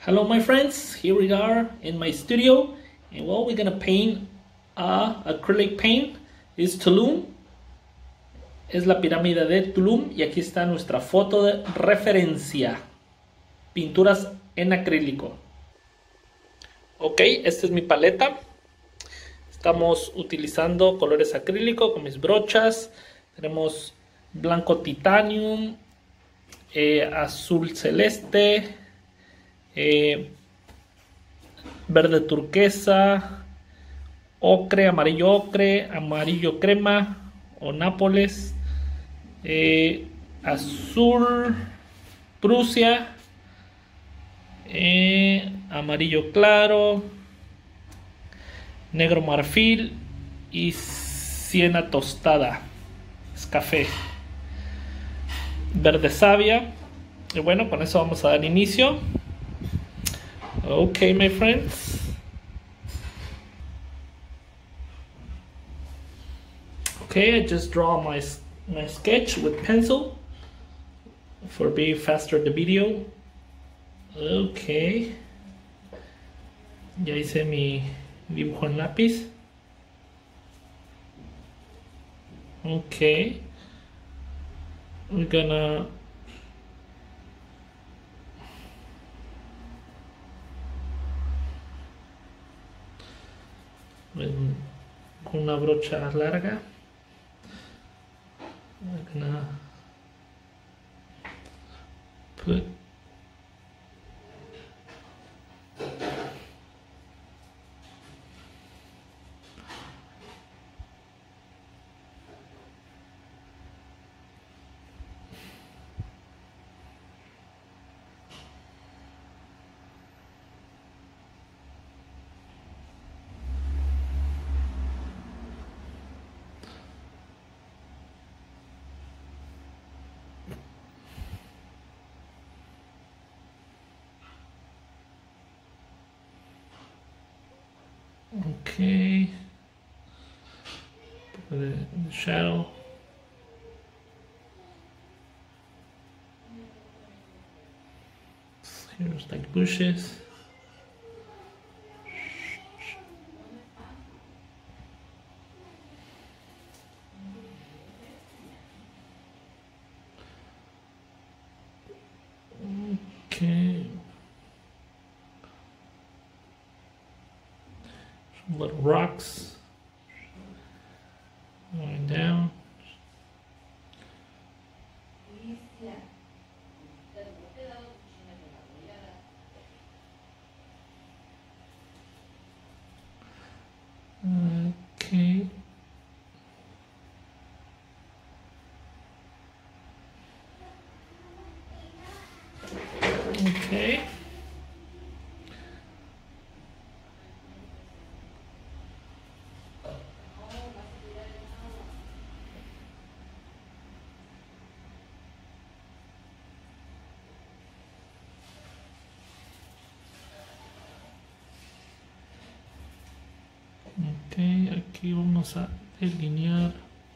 Hello my friends, here we are in my studio and well we're gonna paint acrylic paint. Is Tulum, es la pirámide de Tulum y aquí está nuestra foto de referencia, pinturas en acrílico. Ok, esta es mi paleta, estamos utilizando colores acrílico con mis brochas, tenemos blanco titanium, azul celeste, verde turquesa, ocre, amarillo crema o nápoles, azul Prusia, amarillo claro, negro marfil y siena tostada, es café, verde savia. Y bueno, con eso vamos a dar inicio. Okay, my friends. Okay, I just draw my sketch with pencil for being faster the video. Okay. Ya hice mi dibujo en lápiz. Okay. We're gonna con una brocha larga. I'm gonna put okay, put it in the shadow. Here's like bushes. Okay. Some little rocks going down. Okay. Okay. Ok, aquí vamos a delinear.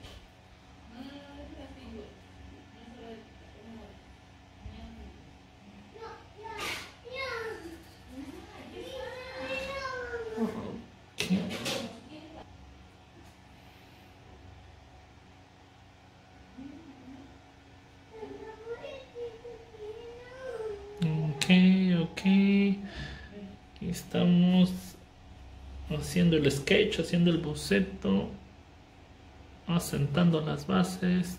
Ok, aquí estamos haciendo el sketch, haciendo el boceto, asentando las bases.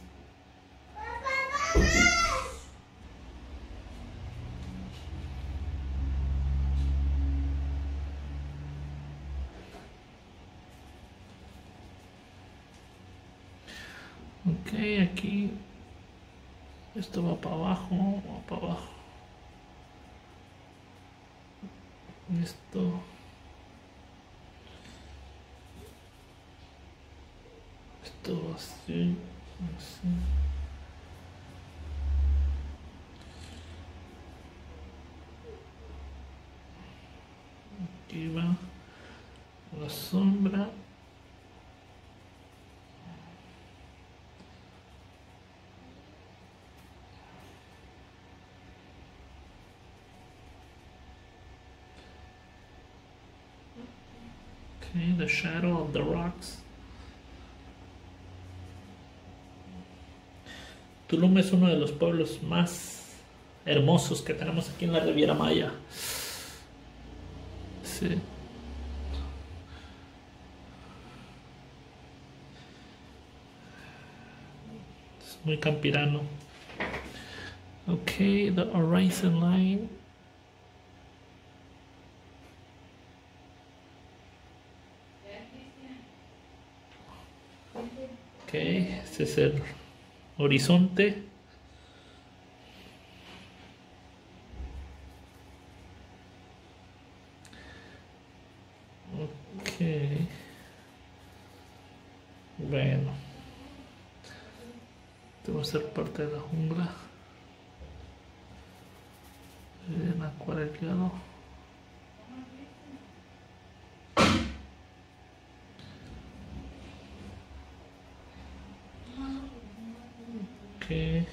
Ok, aquí esto va para abajo, va para abajo. Esto así, así. Aquí va la sombra. Okay, the shadow of the rocks. Tulum es uno de los pueblos más hermosos que tenemos aquí en la Riviera Maya. Sí. Es muy campirano. Okay, the horizon line. Okay, este es el horizonte. Okay. Bueno. Debo ser parte de la jungla. Bien acuarelado. Okay.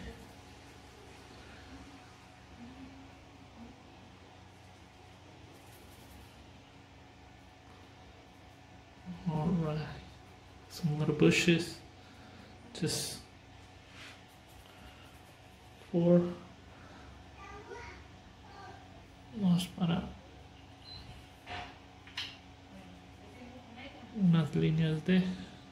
All right. Some little bushes. Just for vamos para unas líneas de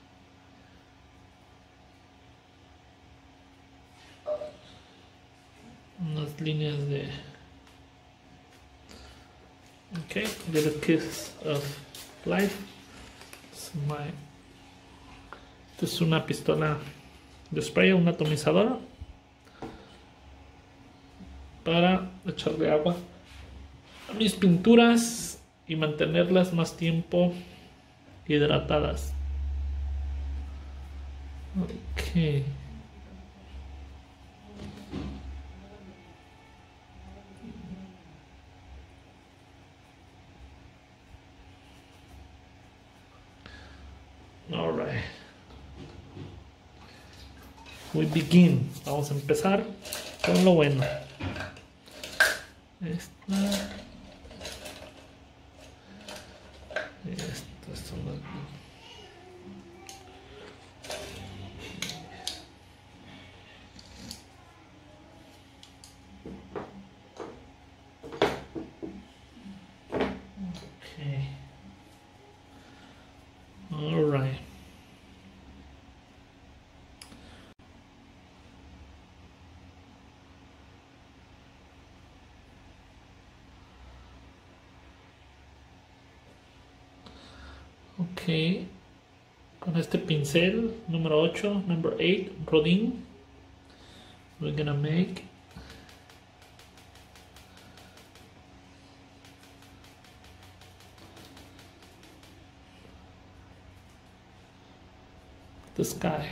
okay, little kiss of life. Esta es una pistola de spray, un atomizador para echarle agua a mis pinturas y mantenerlas más tiempo hidratadas. Ok. All right. We begin. Vamos a empezar con lo bueno. Estas son las... Okay. All right. Ok, con este pincel número 8, number 8, Rodin, we're gonna make the sky.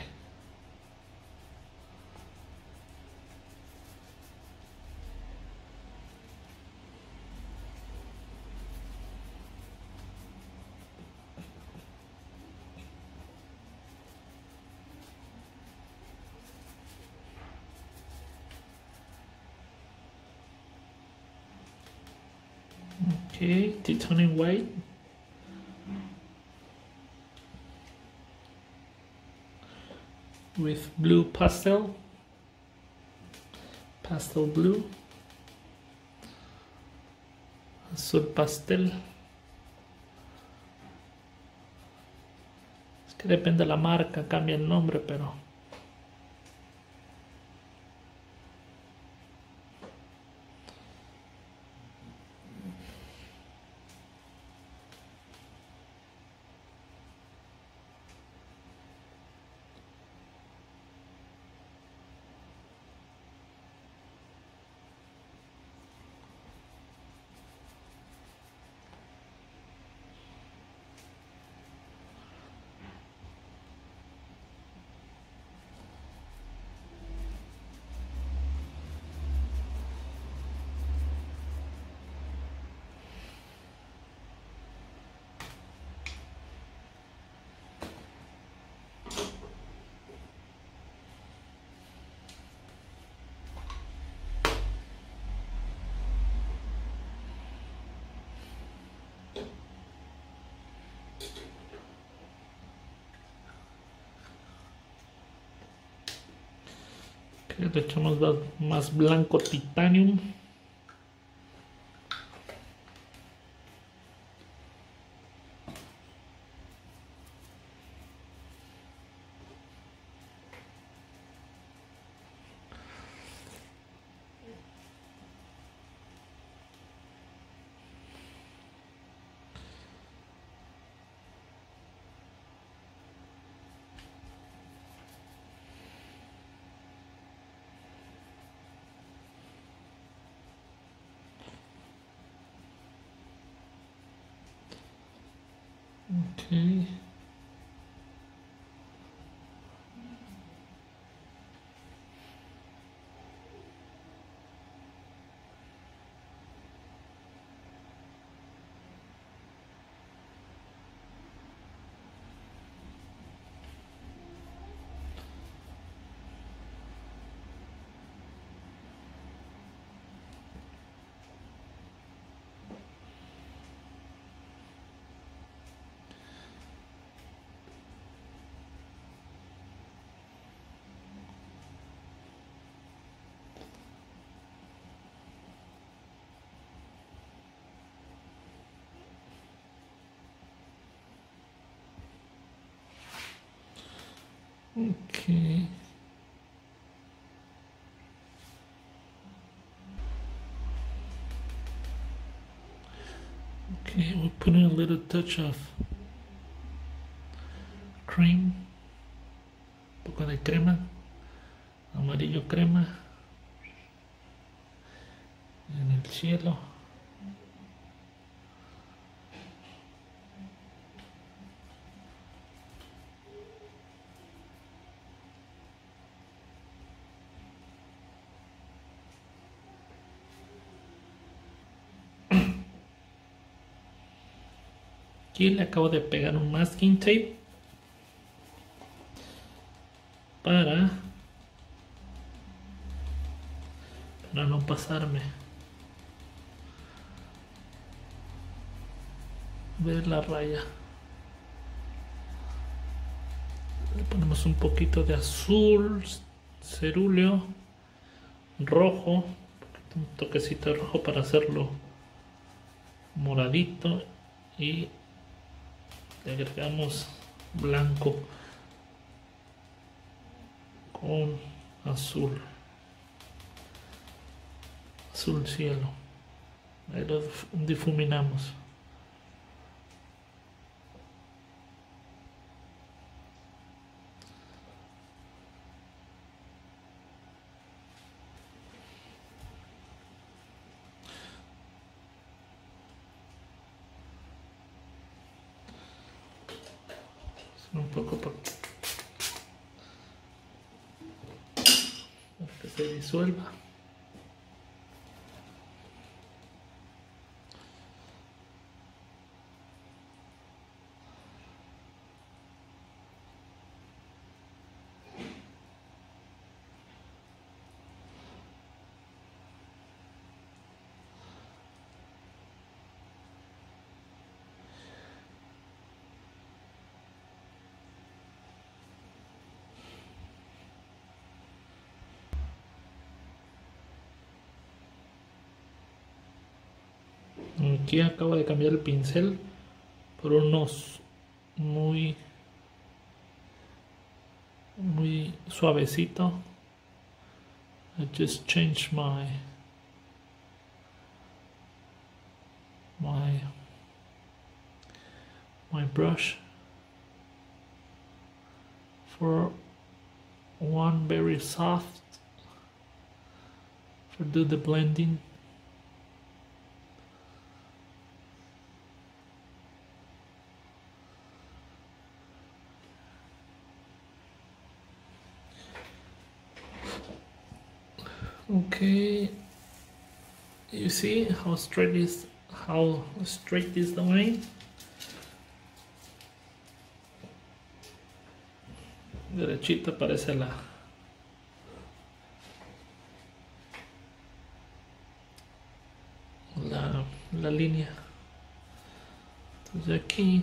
Okay, titanium white. With blue pastel blue, azul pastel. Es que depende de la marca, cambia el nombre, pero Que le echamos más blanco titanium. Okay. Okay. Okay, we're putting a little touch of cream, un poco de crema, amarillo crema en el cielo. Aquí le acabo de pegar un masking tape para no pasarme. Ver la raya. Le ponemos un poquito de azul, cerúleo, rojo, un toquecito de rojo para hacerlo moradito y le agregamos blanco con azul cielo. Ahí lo difuminamos. Un poco para que se disuelva. Aquí acabo de cambiar el pincel por unos muy suavecito. I just changed my brush for one very soft for do the blending. Okay, you see how straight is the line. Derechita parece la línea. Entonces aquí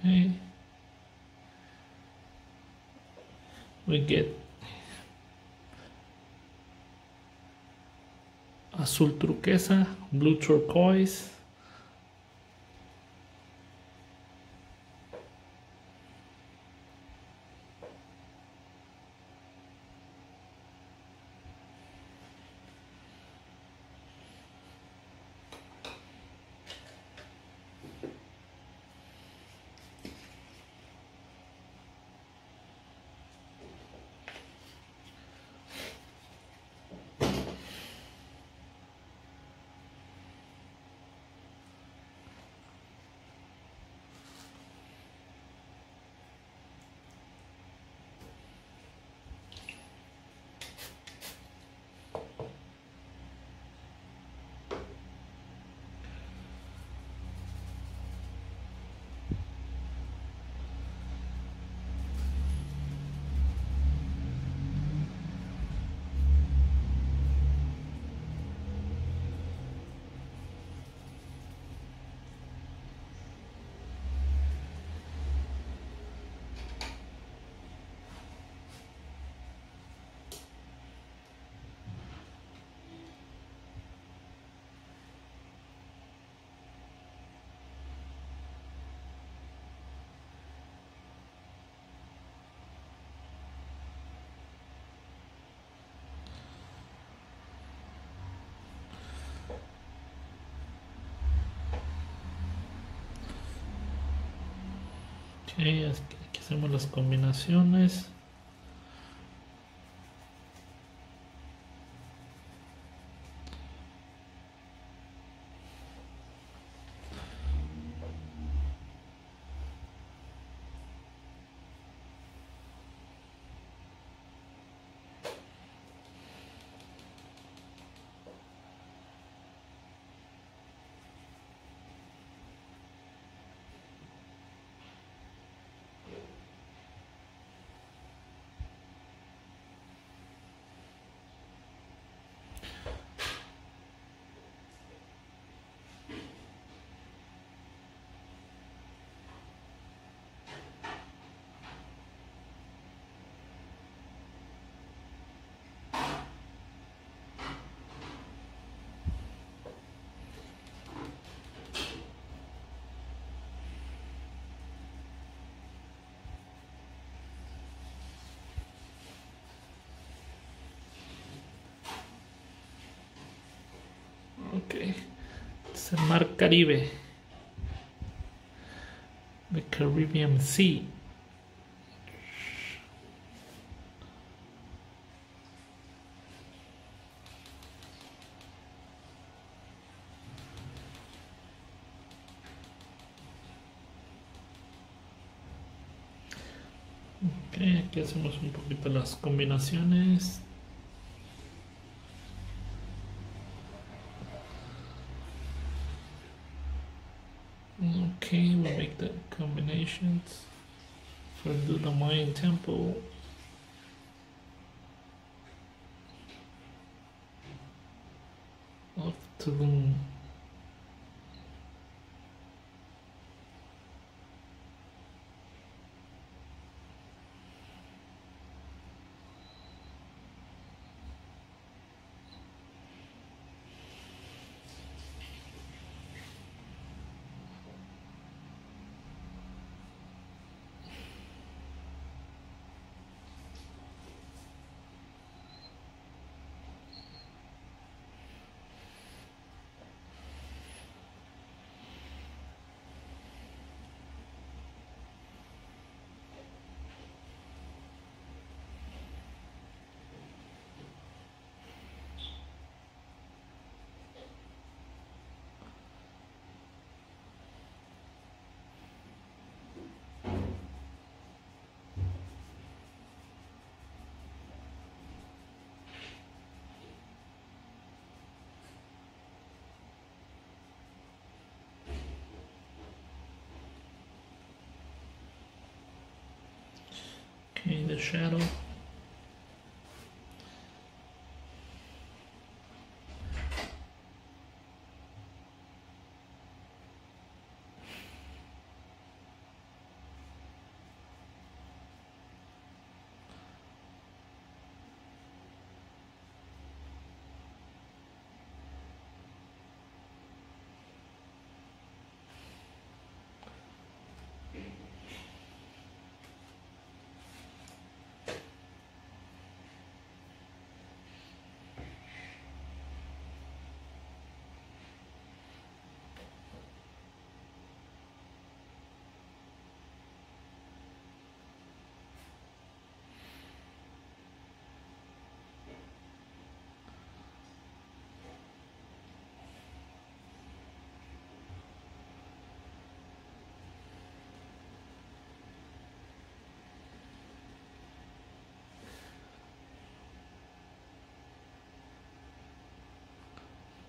Okay. We get azul turquesa, blue turquoise. Okay, aquí hacemos las combinaciones. Ok, es el mar Caribe, the Caribbean Sea. Ok, aquí hacemos un poquito las combinaciones. Okay, we'll make the combinations for the Mayan temple. Of Tulum. Okay, the shadow.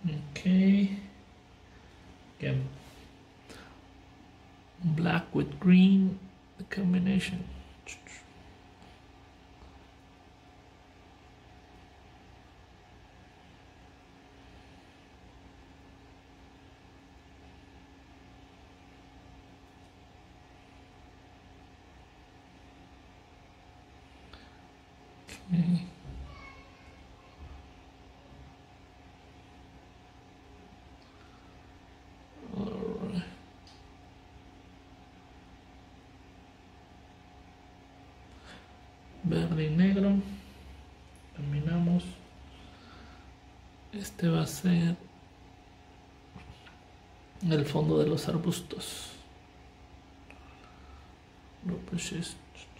Okay. Again, black with green, the combination. Okay. Alright. Verde y negro. Terminamos. Este va a ser el fondo de los arbustos. Lo pushes.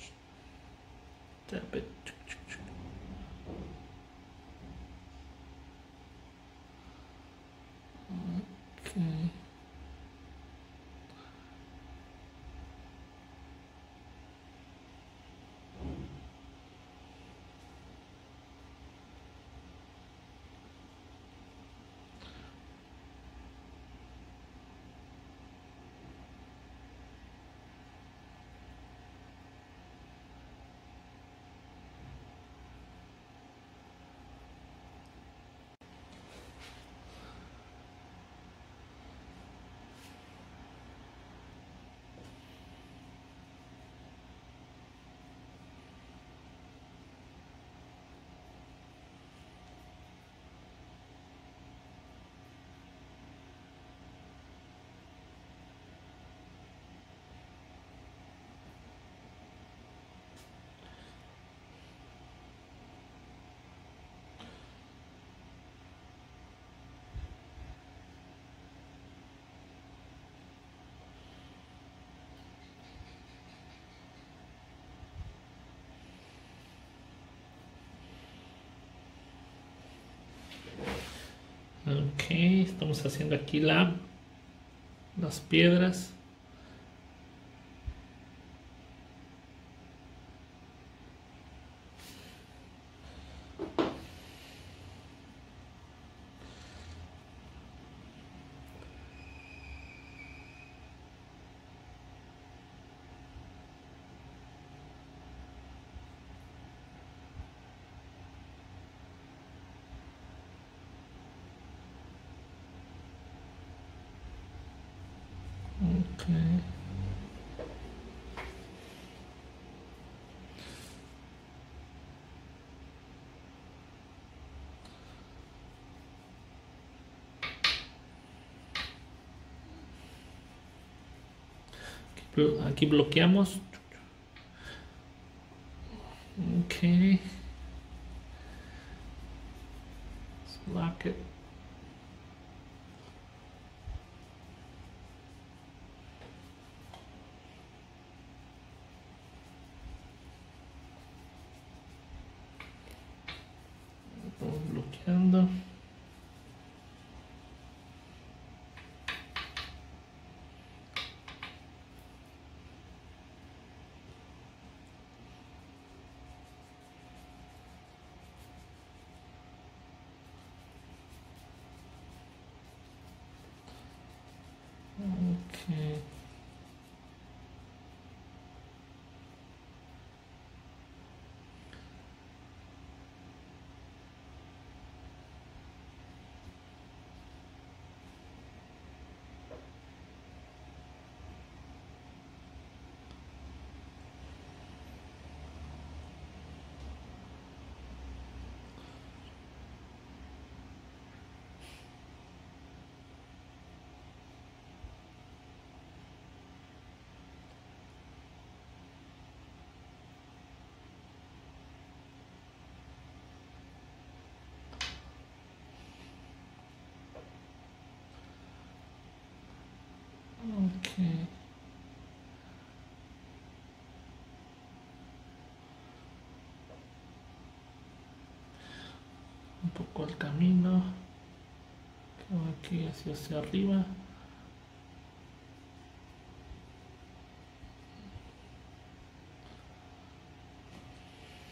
Tap it. Okay. Ok, estamos haciendo aquí las piedras. Okay. Aquí bloqueamos. Okay. Let's lock it. Estamos bloqueando. Okay. Okay. Un poco el camino. Que va aquí hacia arriba.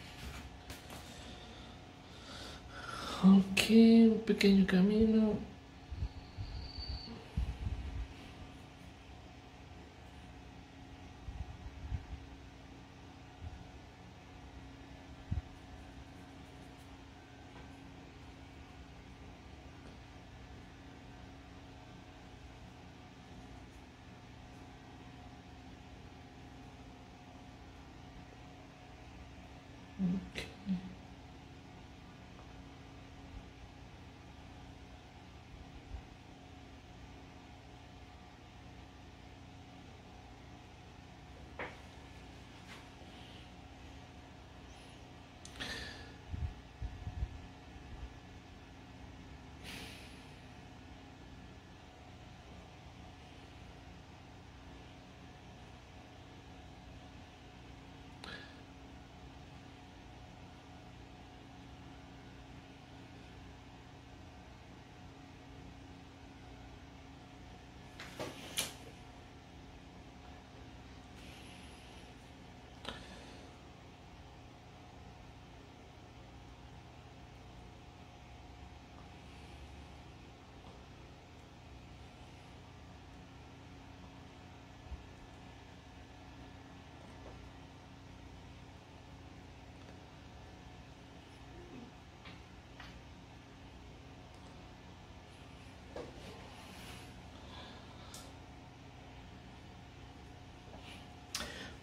Ok, un pequeño camino.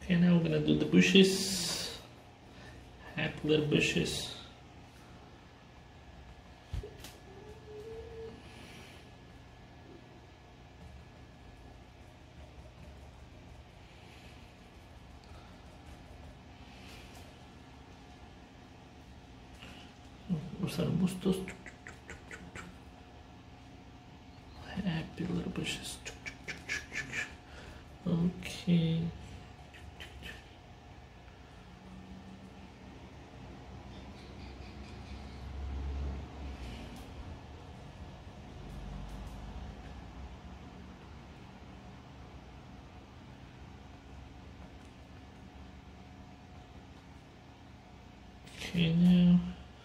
Okay, now we're gonna do the bushes. Happy little bushes. Los arbustos. Happy little bushes. Okay. Okay, now.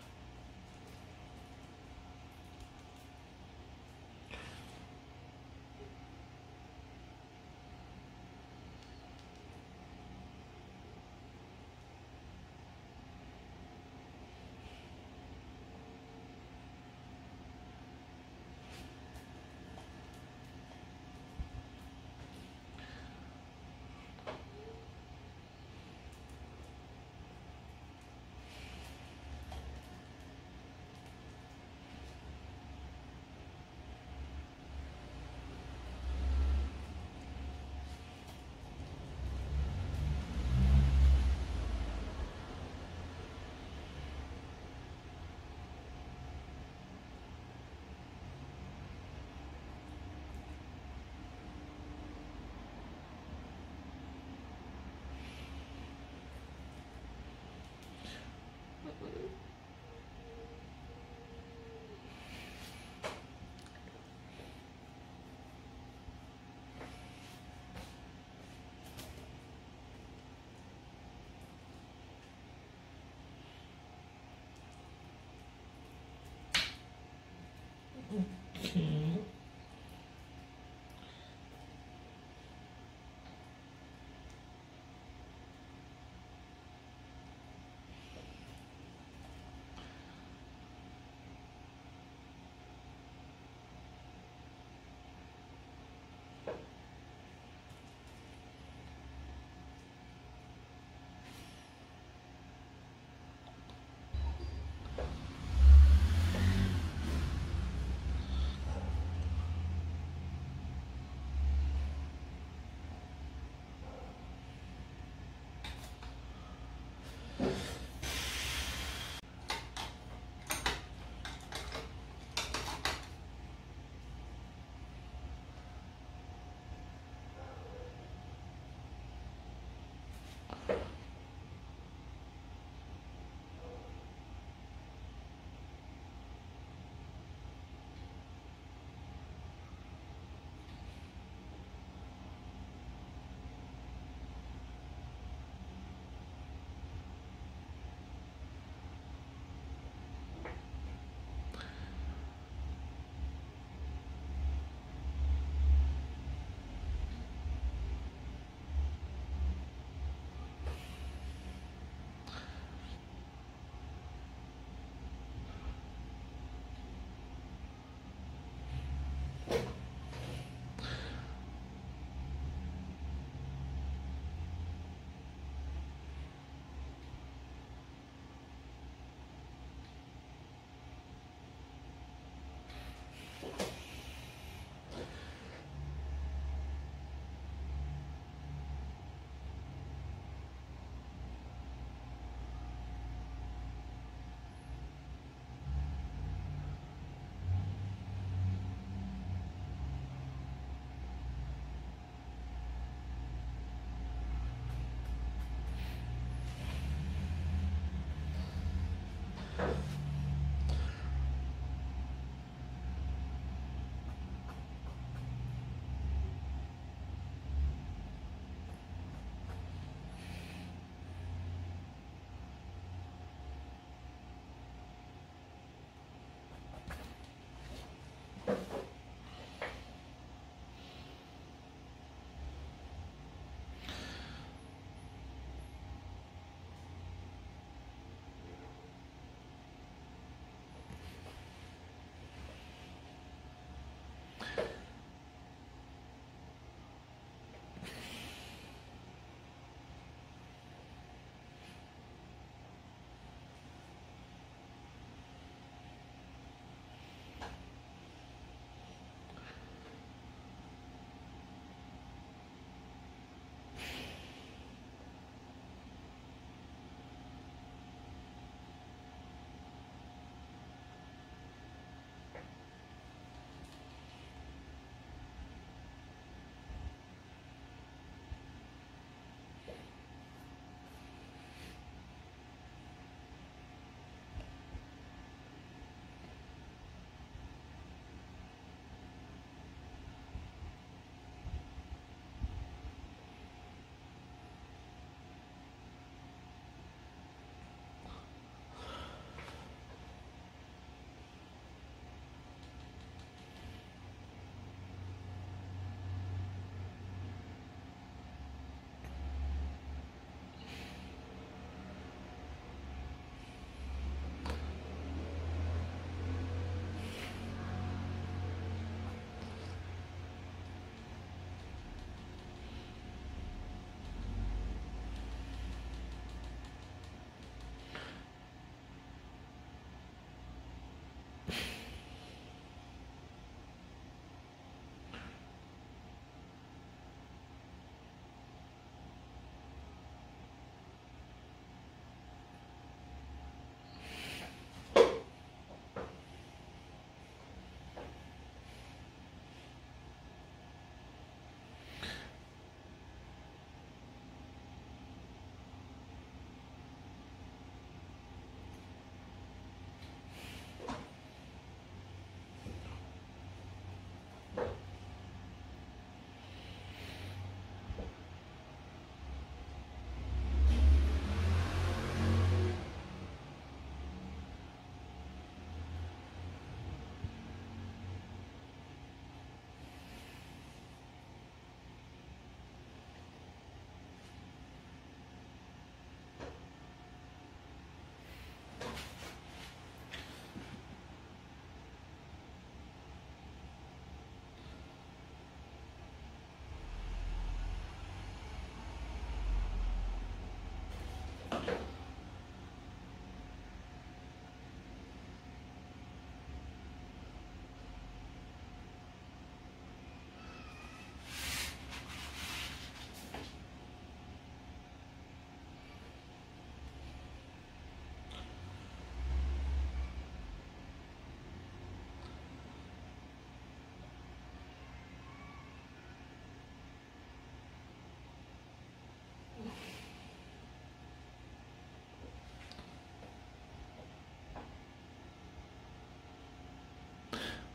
Okay.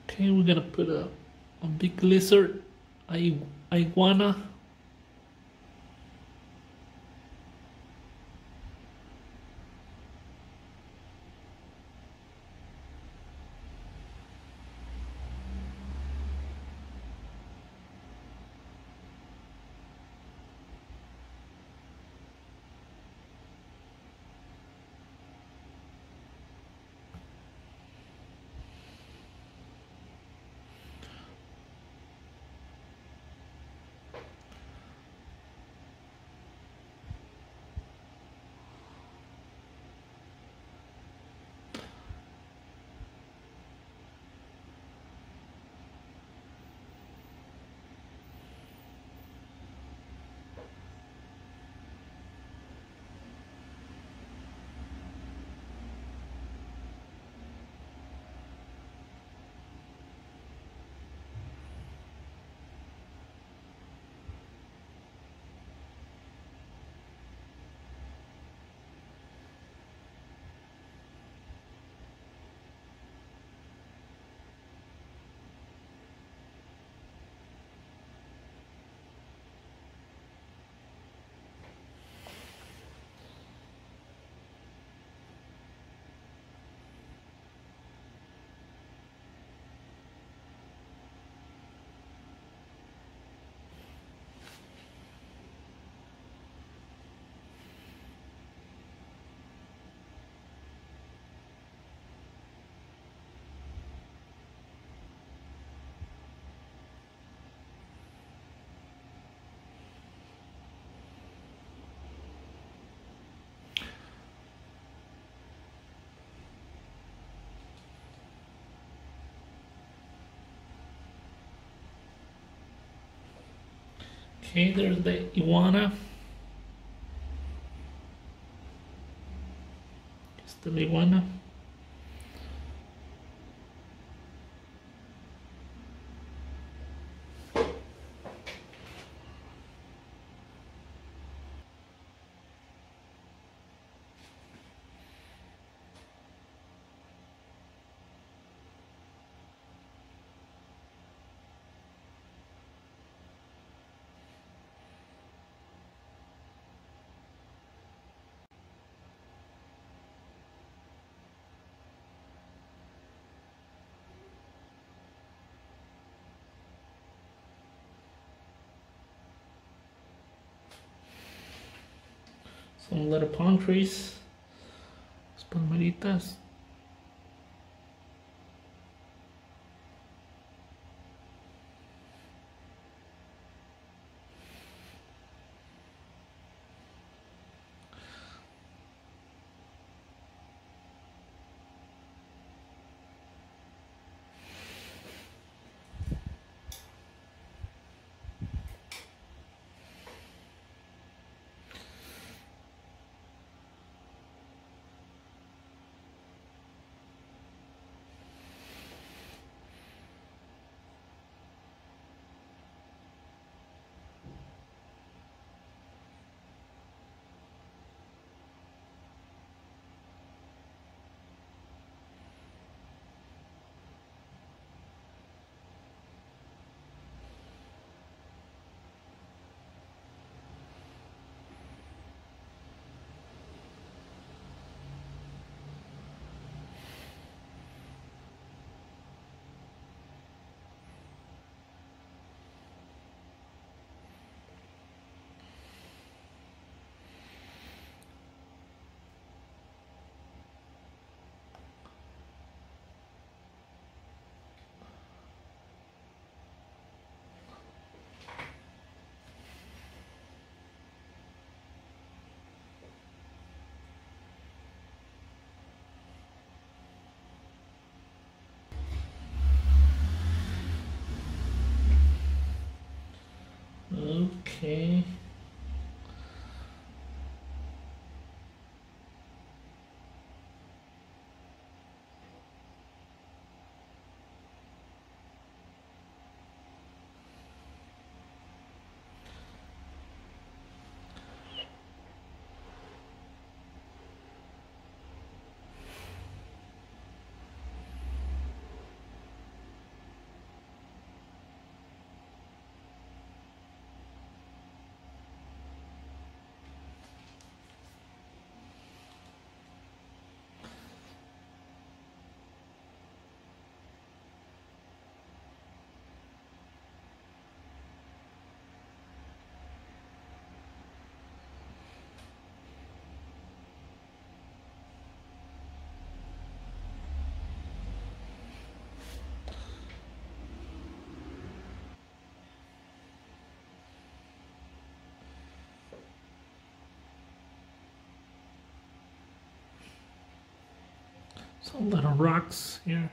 Okay, we're gonna put a big lizard, iguana. Okay, there's the iguana. It's the iguana. Some little palm trees, palmeritas. Okay. Some little rocks here.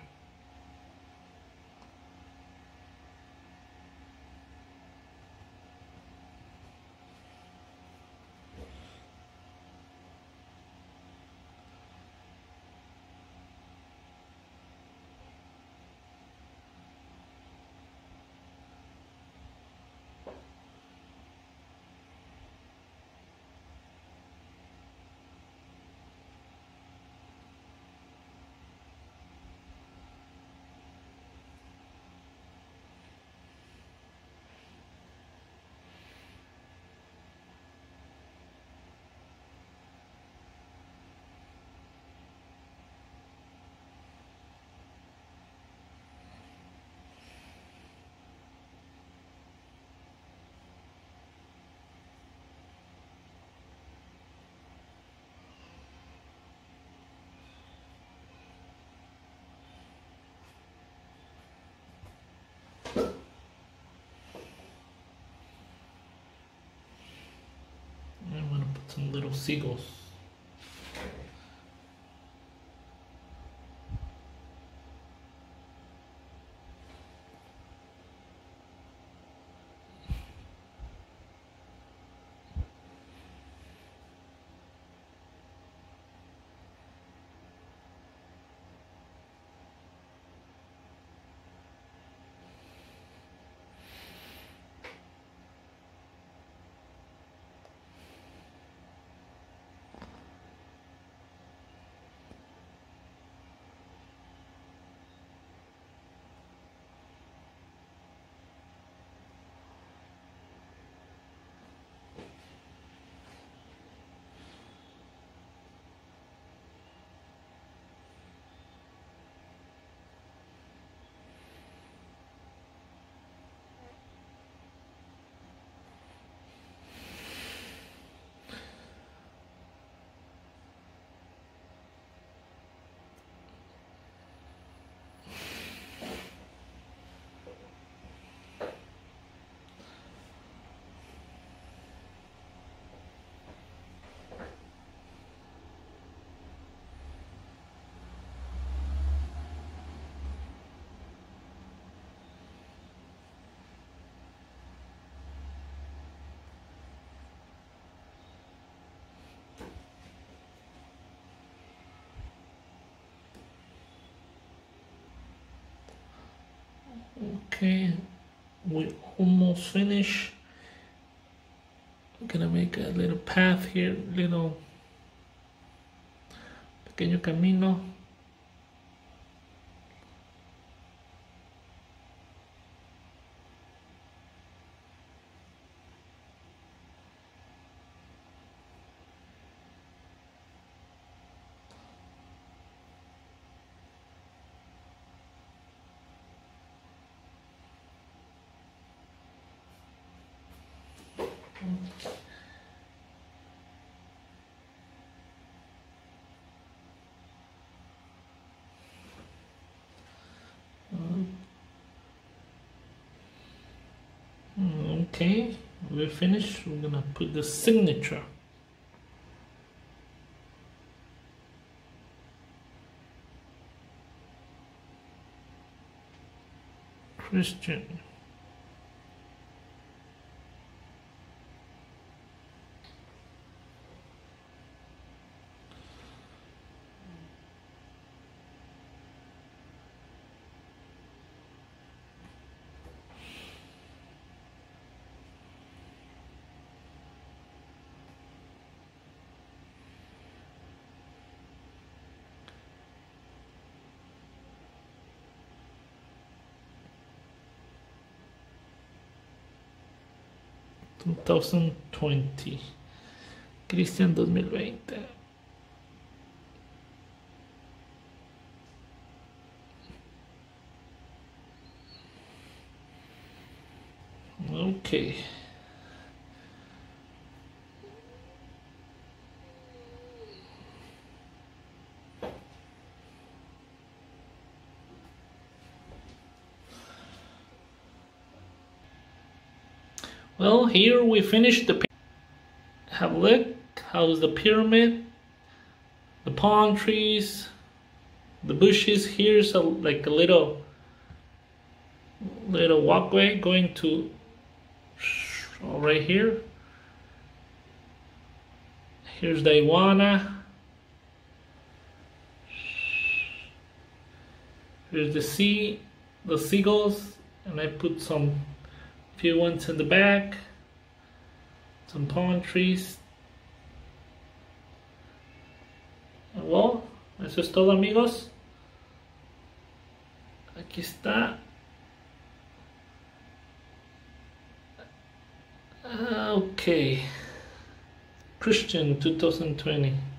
I'm gonna put some little seagulls. Okay, we almost finished. I'm gonna make a little path here, little pequeño camino. Okay, we're finished. We're gonna put the signature. Christian. ...2020... Cristian 2020. Okay. Well, here we finished the. Have a look. How's the pyramid? The palm trees. the bushes. Here's like a little walkway going to right here. Here's the iguana. Here's the seagulls, and I put some few ones in the back. Some palm trees. Well, eso es todo, amigos. Aquí está. Okay. Christian 2020.